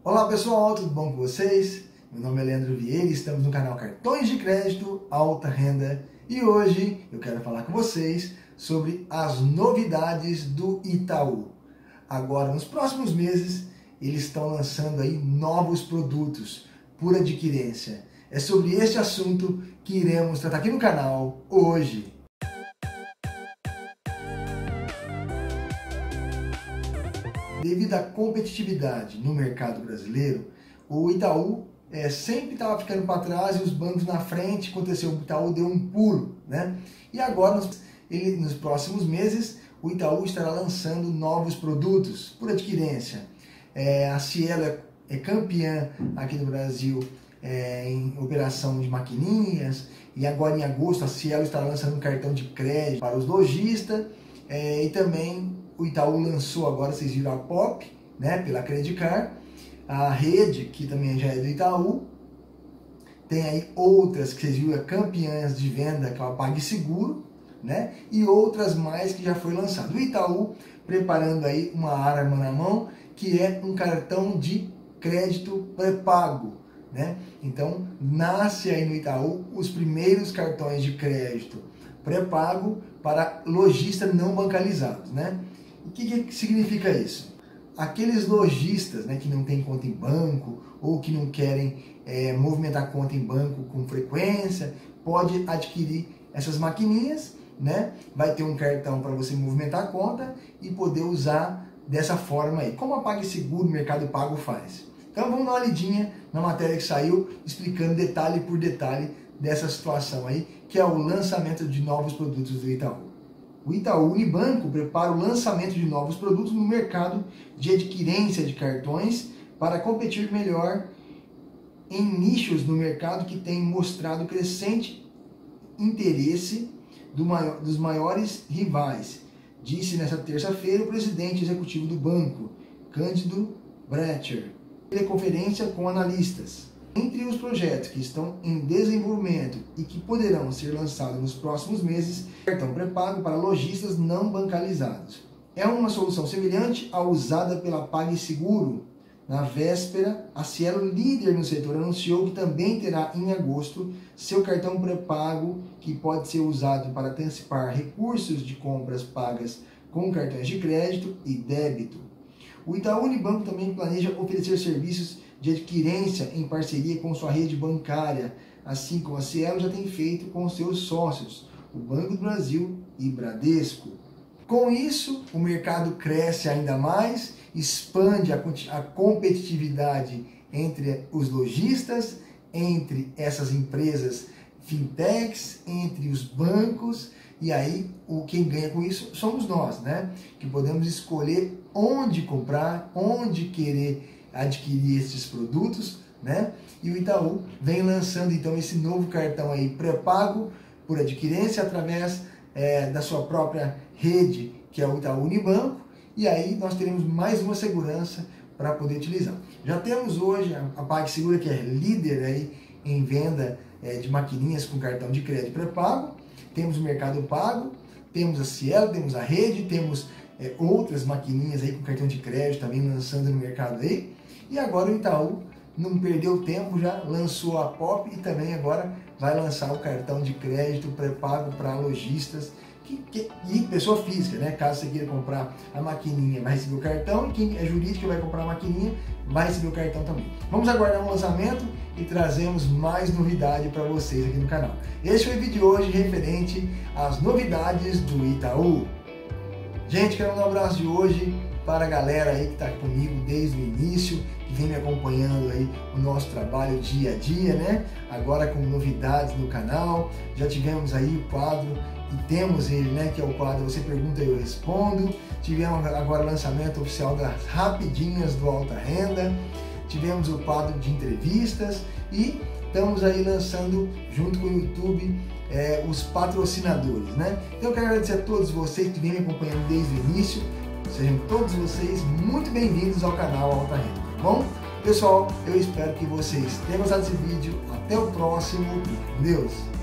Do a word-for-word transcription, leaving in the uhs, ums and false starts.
Olá pessoal, tudo bom com vocês? Meu nome é Leandro Vieira e estamos no canal Cartões de Crédito Alta Renda e hoje eu quero falar com vocês sobre as novidades do Itaú. Agora, nos próximos meses, eles estão lançando aí novos produtos por adquirência. É sobre este assunto que iremos tratar aqui no canal hoje. Devido à competitividade no mercado brasileiro, o Itaú é, sempre estava ficando para trás e os bancos na frente. Aconteceu, o Itaú deu um pulo, né? E agora, nos, ele, nos próximos meses, o Itaú estará lançando novos produtos por adquirência. É, a Cielo é, é campeã aqui no Brasil é, em operação de maquininhas, e agora em agosto a Cielo estará lançando um cartão de crédito para os lojistas, é, e também o Itaú lançou agora, vocês viram a Pop, né, pela Credicar, a Rede, que também já é do Itaú, tem aí outras que vocês viram, campeãs de venda, que é a PagSeguro, né, e outras mais que já foi lançado. O Itaú preparando aí uma arma na mão, que é um cartão de crédito pré-pago, né? Então, nasce aí no Itaú os primeiros cartões de crédito pré-pago para lojistas não bancarizados, né? O que, que significa isso? Aqueles lojistas, né, que não têm conta em banco ou que não querem é, movimentar conta em banco com frequência, pode adquirir essas maquininhas, né? Vai ter um cartão para você movimentar a conta e poder usar dessa forma aí, como a PagSeguro, Mercado Pago faz. Então vamos dar uma olhadinha na matéria que saiu, explicando detalhe por detalhe dessa situação aí, que é o lançamento de novos produtos do Itaú. O Itaú Unibanco prepara o lançamento de novos produtos no mercado de adquirência de cartões para competir melhor em nichos no mercado que tem mostrado crescente interesse do maior, dos maiores rivais, disse nesta terça-feira o presidente executivo do banco, Cândido Brecher, em teleconferência com analistas. Entre os projetos que estão em desenvolvimento e que poderão ser lançados nos próximos meses, cartão pré-pago para lojistas não bancarizados. É uma solução semelhante à usada pela PagSeguro. Na véspera, a Cielo, líder no setor, anunciou que também terá em agosto seu cartão pré-pago, que pode ser usado para antecipar recursos de compras pagas com cartões de crédito e débito. O Itaú Unibanco também planeja oferecer serviços de adquirência em parceria com sua rede bancária, assim como a Cielo já tem feito com seus sócios, o Banco do Brasil e Bradesco. Com isso, o mercado cresce ainda mais, expande a, a competitividade entre os lojistas, entre essas empresas fintechs, entre os bancos, e aí o quem ganha com isso somos nós, né? Que podemos escolher onde comprar, onde querer adquirir esses produtos, né? E o Itaú vem lançando então esse novo cartão aí pré-pago por adquirência através é, da sua própria rede, que é o Itaú Unibanco, e aí nós teremos mais uma segurança para poder utilizar. Já temos hoje a PagSeguro, que é líder aí em venda é, de maquininhas com cartão de crédito pré-pago, temos o Mercado Pago, temos a Cielo, temos a Rede, temos é, outras maquininhas aí com cartão de crédito também lançando no mercado aí, e agora o Itaú não perdeu tempo, já lançou a Pop e também agora vai lançar o cartão de crédito pré-pago para lojistas que, que, e pessoa física, né? Caso você queira comprar a maquininha, vai receber o cartão, e quem é jurídico vai comprar a maquininha, vai receber o cartão também. Vamos aguardar um lançamento e trazemos mais novidade para vocês aqui no canal. Esse foi o vídeo de hoje referente às novidades do Itaú. Gente, quero mandar um abraço de hoje para a galera aí que está comigo desde o início, que vem me acompanhando aí o nosso trabalho dia a dia, né? Agora com novidades no canal, já tivemos aí o quadro, e temos ele, né? Que é o quadro Você Pergunta e Eu Respondo. Tivemos agora o lançamento oficial das Rapidinhas do Alta Renda, tivemos o quadro de entrevistas e estamos aí lançando junto com o YouTube é, os patrocinadores, né? Então eu quero agradecer a todos vocês que vêm me acompanhando desde o início. Sejam todos vocês muito bem-vindos ao canal Alta Renda, tá bom? Pessoal, eu espero que vocês tenham gostado desse vídeo. Até o próximo. Fique com Deus!